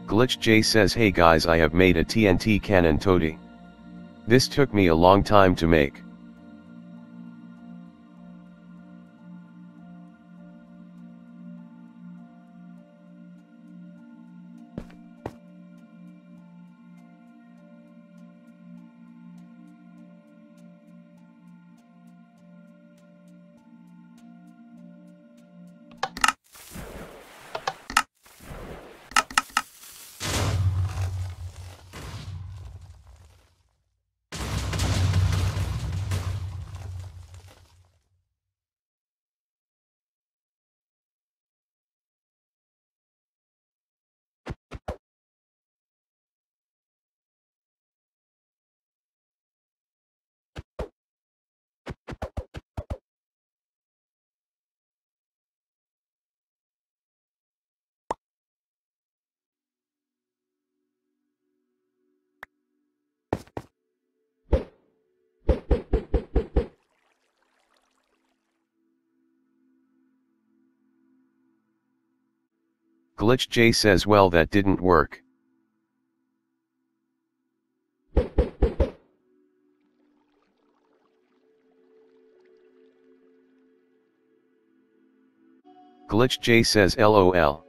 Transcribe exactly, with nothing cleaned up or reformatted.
Glitch J says, hey guys, I have made a T N T cannon toady. This took me a long time to make. Glitch J says, well, that didn't work. Glitch J says, lol.